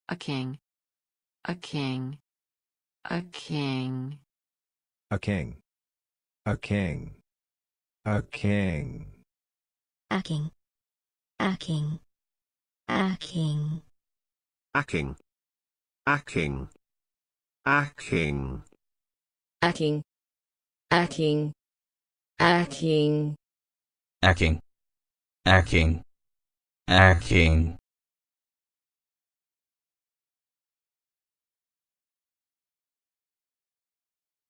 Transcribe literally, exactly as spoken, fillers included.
aking, aking, aking, aking, aking, aking, aking, aking, aking, aking, aking, aking, aking, aking, aking, aking, aking, aking.